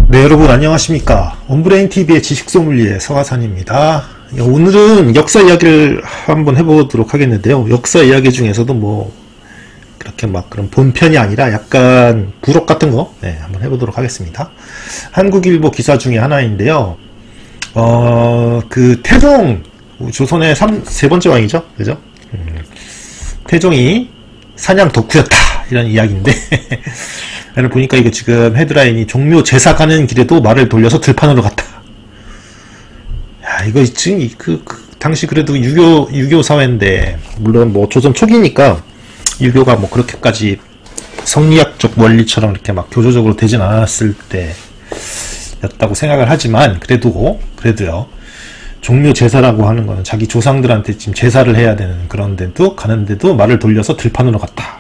네, 여러분 안녕하십니까. 온브레인TV의 지식소믈리에 서가산입니다. 오늘은 역사 이야기를 한번 해보도록 하겠는데요. 역사 이야기 중에서도 뭐 그렇게 막 그런 본편이 아니라 약간 부록 같은 거 한번 해보도록 하겠습니다. 한국일보 기사 중에 하나인데요. 그 태종, 조선의 세 번째 왕이죠, 그죠? 태종이 사냥 덕후였다 이런 이야기인데 얘를 보니까 이거 지금 헤드라인이 종묘 제사 가는 길에도 말을 돌려서 들판으로 갔다. 야, 이거 지금 당시 그래도 유교 사회인데, 물론 뭐 조선 초기니까 유교가 뭐 그렇게까지 성리학적 원리처럼 이렇게 막 교조적으로 되진 않았을 때였다고 생각을 하지만, 그래도요. 종묘 제사라고 하는 거는 자기 조상들한테 지금 제사를 해야 되는 그런 데도 가는데도 말을 돌려서 들판으로 갔다.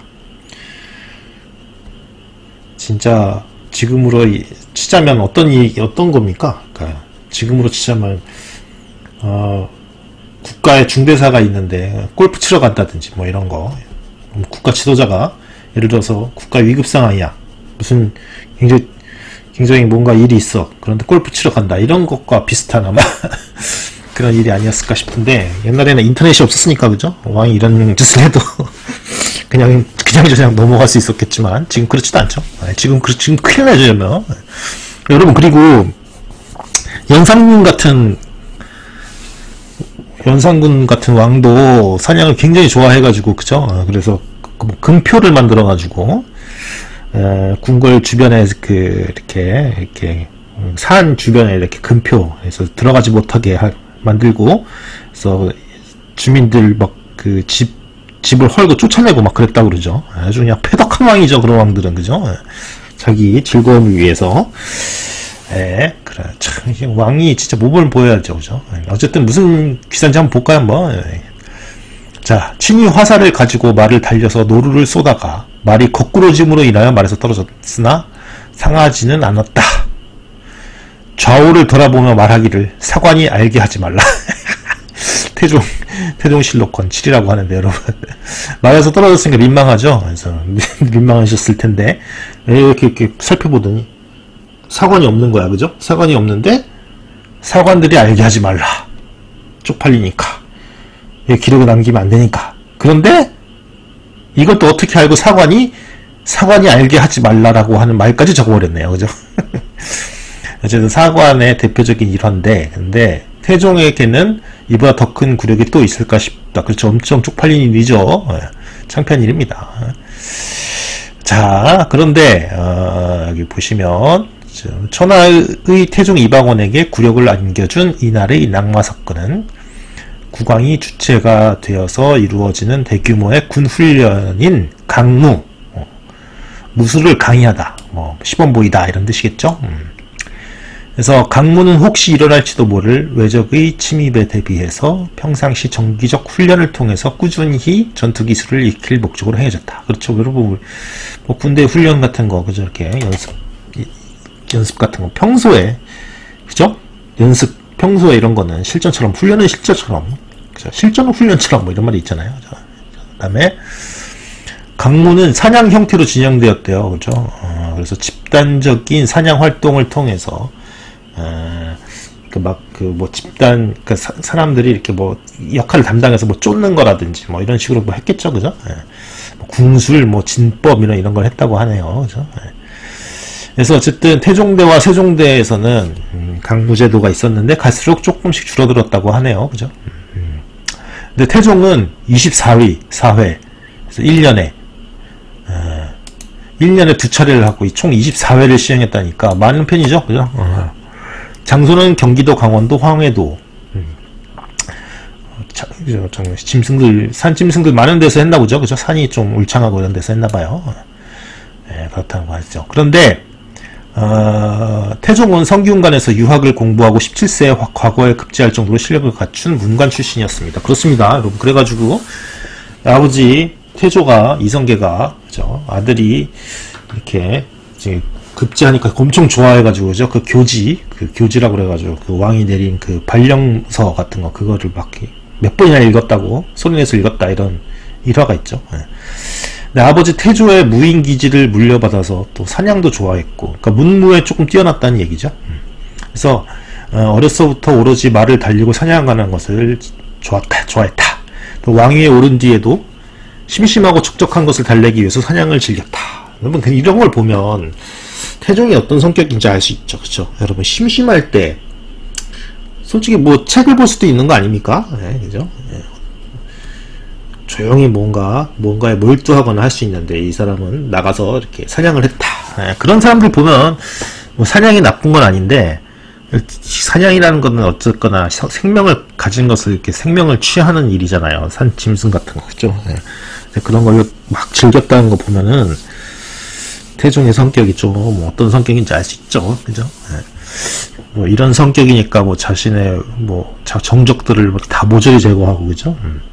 진짜 지금으로 치자면 어떤 겁니까? 그러니까 지금으로 치자면 국가의 중대사가 있는데 골프 치러 간다든지 뭐 이런 거, 국가 지도자가 예를 들어서 국가 위급 상황이야, 무슨 굉장히 뭔가 일이 있어, 그런데 골프 치러 간다, 이런 것과 비슷한 아마 그런 일이 아니었을까 싶은데, 옛날에는 인터넷이 없었으니까 그죠? 왕이 이런 짓을 해도 그냥 넘어갈 수 있었겠지만 지금 그렇지도 않죠. 지금 큰일 나죠. 여러분, 그리고 연산군 같은 왕도 사냥을 굉장히 좋아해가지고, 그죠? 그래서 금표를 만들어가지고 궁궐 주변에 이렇게 산 주변에 이렇게 금표에서 들어가지 못하게 만들고, 그래서 주민들 막 집을 헐고 쫓아내고 막 그랬다고 그러죠. 아주 그냥 패덕한 왕이죠, 그런 왕들은, 그죠? 자기 즐거움을 위해서. 그래. 참, 왕이 진짜 모범을 보여야죠, 그죠? 어쨌든 무슨 기사인지 한번 볼까요, 한번? 자, 친히 화살을 가지고 말을 달려서 노루를 쏘다가 말이 거꾸로짐으로 인하여 말에서 떨어졌으나 상하지는 않았다. 좌우를 돌아보며 말하기를 사관이 알게 하지 말라. 태종실록권 7이라고 하는데, 여러분. 말에서 떨어졌으니까 민망하죠? 그래서 민망하셨을 텐데, 이렇게 살펴보더니 사관이 없는 거야, 그죠? 사관이 없는데, 사관들이 알게 하지 말라. 쪽팔리니까. 기록을 남기면 안 되니까. 그런데, 이것도 어떻게 알고 사관이 알게 하지 말라라고 하는 말까지 적어버렸네요, 그죠? 어쨌든 사관의 대표적인 일화인데, 근데, 태종에게는 이보다 더 큰 굴욕이 또 있을까 싶다. 그렇죠. 엄청 쪽팔린 일이죠. 창피한 일입니다. 자, 그런데 여기 보시면 천하의 태종 이방원에게 굴욕을 안겨준 이날의 낙마 사건은 국왕이 주체가 되어서 이루어지는 대규모의 군 훈련인 강무, 무술을 강의하다, 뭐 시범보이다 이런 뜻이겠죠. 그래서 강무는 혹시 일어날지도 모를 외적의 침입에 대비해서 평상시 정기적 훈련을 통해서 꾸준히 전투기술을 익힐 목적으로 행해졌다. 그렇죠. 여러분, 뭐 군대 훈련 같은 거, 그죠? 이렇게 연습 같은 거, 평소에, 그죠? 평소에 이런 거는 실전처럼, 훈련은 실전처럼, 그죠? 실전은 훈련처럼, 뭐 이런 말이 있잖아요. 그 다음에, 강무는 사냥 형태로 진행되었대요. 그죠? 그래서 집단적인 사냥 활동을 통해서, 집단, 사람들이 이렇게 뭐, 역할을 담당해서 뭐 쫓는 거라든지, 뭐 이런 식으로 뭐 했겠죠, 그죠? 궁술, 뭐 진법, 이런 걸 했다고 하네요, 그죠? 그래서 어쨌든 태종대와 세종대에서는, 강무제도가 있었는데, 갈수록 조금씩 줄어들었다고 하네요, 그죠? 근데 태종은 24위, 4회, 그래서 1년에 2차례를 하고, 총 24회를 시행했다니까, 많은 편이죠, 그죠? 장소는 경기도, 강원도, 황해도. 산짐승들 많은 데서 했나 보죠. 그죠? 산이 좀 울창하고 이런 데서 했나 봐요. 그렇다고 하죠. 그런데, 태종은 성균관에서 유학을 공부하고 17세에 과거에 급제할 정도로 실력을 갖춘 문관 출신이었습니다. 그렇습니다. 여러분. 그래가지고, 아버지 태조가, 이성계가, 그죠? 아들이 이렇게, 급제하니까 엄청 좋아해가지고, 그죠? 교지라고 그래가지고, 그 왕이 내린 그 발령서 같은 거, 그거를 막 몇 번이나 읽었다고, 소리내서 읽었다, 이런 일화가 있죠. 내 아버지 태조의 무인기지를 물려받아서 또 사냥도 좋아했고, 그러니까 문무에 조금 뛰어났다는 얘기죠. 그래서 어렸서부터 오로지 말을 달리고 사냥하는 것을 좋아했다. 또 왕위에 오른 뒤에도 심심하고 척척한 것을 달래기 위해서 사냥을 즐겼다. 여러분 이런 걸 보면 태종이 어떤 성격인지 알 수 있죠. 그렇죠? 여러분 심심할 때 솔직히 뭐 책을 볼 수도 있는 거 아닙니까? 네, 그죠? 네. 조용히 뭔가에 몰두하거나 할 수 있는데 이 사람은 나가서 이렇게 사냥을 했다. 네, 그런 사람들 보면 뭐 사냥이 나쁜 건 아닌데 사냥이라는 것은 어쨌거나 생명을 가진 것을 이렇게 생명을 취하는 일이잖아요. 산 짐승 같은 거 그죠? 네. 그런 걸 막 즐겼다는 거 보면은 태종의 성격이 좀 어떤 성격인지 알 수 있죠. 그죠? 네. 뭐 이런 성격이니까 뭐 자신의 뭐 정적들을 다 모조리 제거하고 그죠?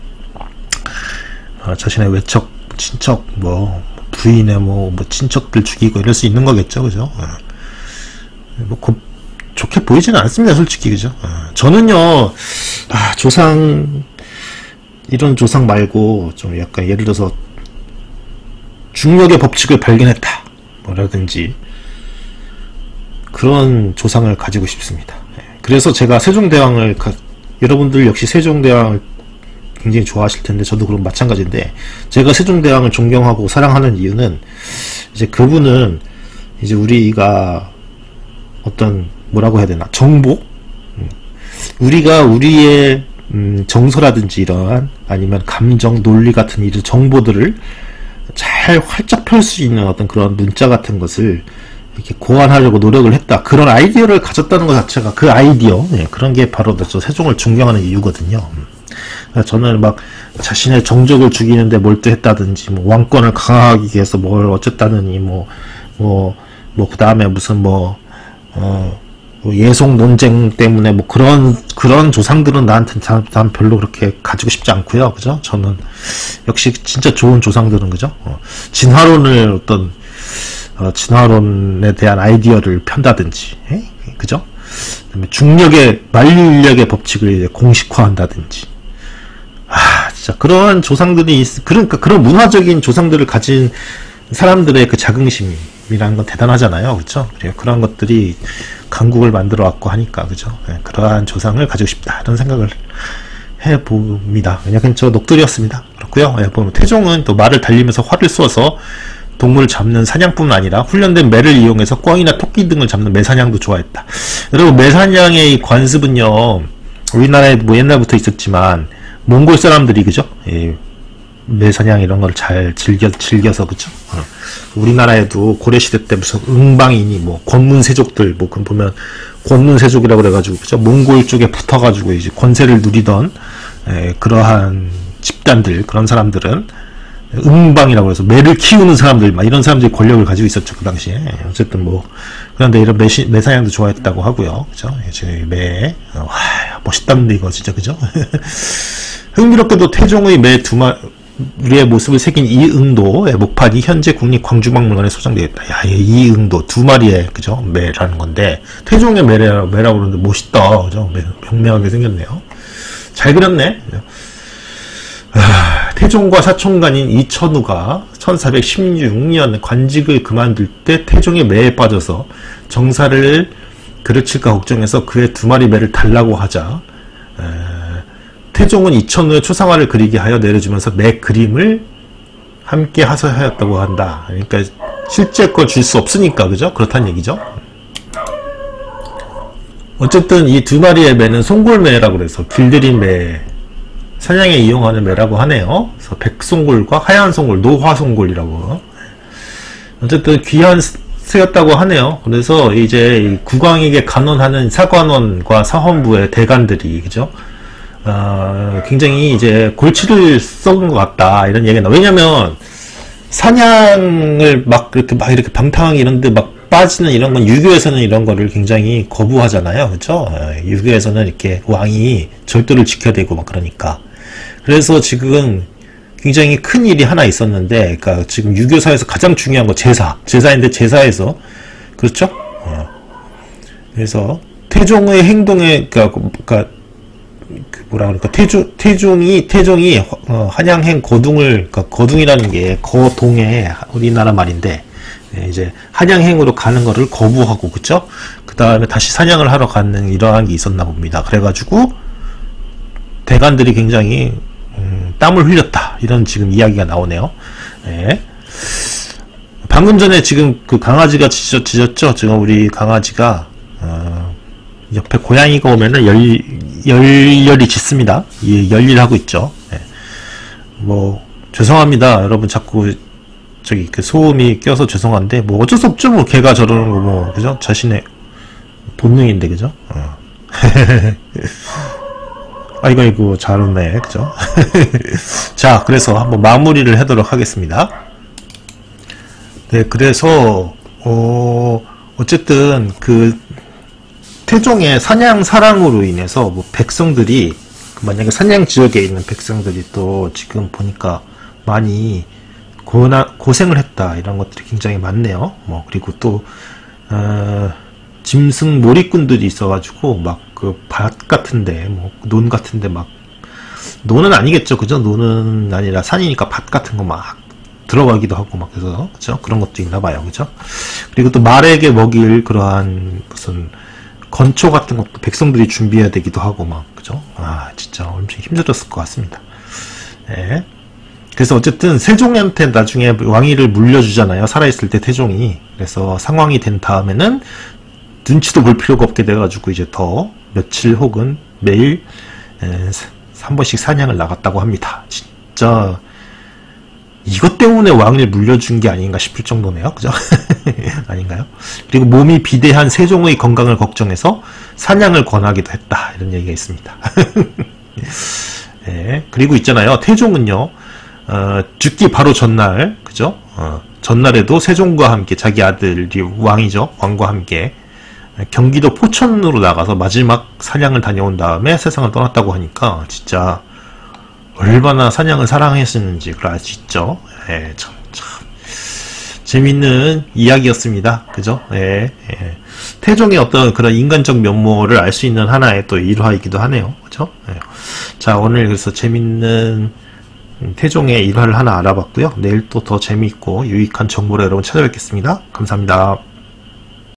자신의 외척, 친척, 뭐 부인의 뭐 친척들 죽이고 이럴 수 있는 거겠죠, 그죠? 뭐 좋게 보이지는 않습니다, 솔직히 그죠? 저는요, 이런 조상 말고 좀 약간 예를 들어서 중력의 법칙을 발견했다, 뭐라든지 그런 조상을 가지고 싶습니다. 그래서 제가 세종대왕을 여러분들 역시 세종대왕을 굉장히 좋아하실 텐데 저도 그럼 마찬가지인데 제가 세종대왕을 존경하고 사랑하는 이유는 이제 그분은 이제 우리가 어떤 뭐라고 해야 되나 정보? 우리가 우리의 정서라든지 이러한 아니면 감정, 논리 같은 이런 정보들을 잘 활짝 펼 수 있는 어떤 그런 문자 같은 것을 이렇게 고안하려고 노력을 했다. 그런 아이디어를 가졌다는 것 자체가 그 아이디어, 그런 게 바로 저 세종을 존경하는 이유거든요. 저는 막 자신의 정적을 죽이는데 몰두했다든지 뭐 왕권을 강화하기 위해서 뭘 어쨌다느니 그 다음에 무슨 예속 논쟁 때문에 뭐 그런 조상들은 난 별로 그렇게 가지고 싶지 않고요. 그죠? 저는 역시 진짜 좋은 조상들은 그죠? 진화론에 대한 아이디어를 편다든지, 그죠? 그다음에 중력의 만류인력의 법칙을 이제 공식화한다든지. 진짜 그런 조상들이 그러니까 그런 문화적인 조상들을 가진 사람들의 그 자긍심이라는 건 대단하잖아요, 그렇죠? 그런 것들이 강국을 만들어 왔고 하니까, 그죠? 그러한 조상을 가지고 싶다 이런 생각을 해봅니다. 왜냐하면 저 녹들이었습니다. 그렇고요. 보면 태종은 또 말을 달리면서 활을 쏘아서 동물을 잡는 사냥뿐만 아니라 훈련된 매를 이용해서 꿩이나 토끼 등을 잡는 매사냥도 좋아했다. 여러분 매사냥의 이 관습은요, 우리나라에 뭐 옛날부터 있었지만 몽골 사람들이 그죠? 매사냥 이런 걸 잘 즐겨서 그죠? 우리나라에도 고려시대 때 무슨 응방이니 뭐 권문세족들 뭐 그럼 보면 권문세족이라고 그래가지고 그죠? 몽골 쪽에 붙어가지고 이제 권세를 누리던 그러한 집단들 그런 사람들은 응방이라고 해서 매를 키우는 사람들 막 이런 사람들이 권력을 가지고 있었죠 그 당시에. 어쨌든 뭐 그런데 이런 매사냥도 좋아했다고 하고요. 그죠? 매 멋있답니다 이거 진짜 그죠? 흥미롭게도 태종의 매 두 마리의 모습을 새긴 이응도의 목판이 현재 국립광주박물관에 소장되어 있다. 이응도 두 마리의 그죠? 매라는 건데 태종의 매라고 그러는데 멋있다. 그죠? 명명하게 생겼네요. 잘 그렸네. 태종과 사촌간인 이천우가 1416년 관직을 그만둘 때 태종의 매에 빠져서 정사를 그르칠까 걱정해서 그의 두 마리 매를 달라고 하자 태종은 이천우의 초상화를 그리게 하여 내려주면서 매 그림을 함께 하소하였다고 한다. 그러니까 실제 걸 줄 수 없으니까 그죠? 그렇다는 얘기죠. 어쨌든 이 두 마리의 매는 송골매라고 해서 길들인 매 사냥에 이용하는 매라고 하네요. 그래서 백송골과 하얀 송골, 노화송골이라고. 어쨌든 귀한 새였다고 하네요. 그래서 이제 국왕에게 간언하는 사관원과 사헌부의 대관들이 그죠? 굉장히 이제 골치를 썩은 것 같다 이런 얘기가 나. 왜냐면 사냥을 이렇게 방탕하게 이런데 막 빠지는 이런 건 유교에서는 이런 거를 굉장히 거부하잖아요, 그렇죠? 유교에서는 이렇게 왕이 절도를 지켜야 되고 막 그러니까. 그래서 지금 굉장히 큰 일이 하나 있었는데, 그러니까 지금 유교사에서 가장 중요한 거 제사인데 제사에서 그렇죠? 그래서 태종의 행동에 그러니까 뭐라 그럴까, 태종이 한양행 거둥을, 그러니까 거둥이라는 게 거동의 우리나라 말인데, 이제 한양행으로 가는 거를 거부하고, 그쵸? 그 다음에 다시 사냥을 하러 가는 이러한 게 있었나 봅니다. 그래가지고 대간들이 굉장히 땀을 흘렸다, 이런 지금 이야기가 나오네요. 예. 방금 전에 지금 그 강아지가 짖었죠? 지금 우리 강아지가 옆에 고양이가 오면은 열렬히 짖습니다. 예, 열일하고 있죠. 예. 뭐 죄송합니다, 여러분. 자꾸 저기 그 소음이 껴서 죄송한데 뭐 어쩔 수 없죠. 뭐 걔가 저러는 거 뭐, 그죠? 자신의 본능인데, 그죠? 아이고 잘 웃네, 그죠? 자, 그래서 한번 마무리를 하도록 하겠습니다. 네, 그래서 어쨌든 그 태종의 사냥 사랑으로 인해서 뭐 백성들이, 만약에 사냥 지역에 있는 백성들이 또 지금 보니까 많이 고생을 했다, 이런 것들이 굉장히 많네요. 뭐 그리고 또 짐승 몰입꾼들이 있어가지고 막 그 밭 같은데, 뭐 논 같은데, 막 논은 아니겠죠, 그죠? 논은 아니라 산이니까 밭 같은 거 막 들어가기도 하고 막, 그래서 그죠? 그런 것도 있나봐요, 그죠? 그리고 또 말에게 먹일 그러한 무슨 건초 같은 것도 백성들이 준비해야 되기도 하고 막, 그죠? 아, 진짜 엄청 힘들었을 것 같습니다. 예. 그래서 어쨌든 세종한테 나중에 왕위를 물려주잖아요, 살아있을 때 태종이. 그래서 상왕이 된 다음에는 눈치도 볼 필요가 없게 돼가지고 이제 더 며칠 혹은 매일 3번씩 사냥을 나갔다고 합니다. 진짜 이것 때문에 왕위를 물려준 게 아닌가 싶을 정도네요, 그죠? 아닌가요? 그리고 몸이 비대한 세종의 건강을 걱정해서 사냥을 권하기도 했다, 이런 얘기가 있습니다. 네, 그리고 있잖아요, 태종은요, 죽기 바로 전날, 그죠? 전날에도 세종과 함께, 자기 아들이 왕이죠, 왕과 함께 경기도 포천으로 나가서 마지막 사냥을 다녀온 다음에 세상을 떠났다고 하니까 진짜 얼마나 사냥을 사랑했었는지 그걸 알 수 있죠. 예, 참 재밌는 이야기였습니다, 그죠? 예, 예. 태종의 어떤 그런 인간적 면모를 알 수 있는 하나의 또 일화이기도 하네요, 그죠? 예. 자, 오늘 그래서 재밌는 태종의 일화를 하나 알아봤고요. 내일 또 더 재미있고 유익한 정보로 여러분 찾아뵙겠습니다. 감사합니다.